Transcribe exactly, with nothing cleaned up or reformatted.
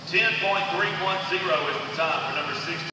ten point three one zero is the time for number sixteen.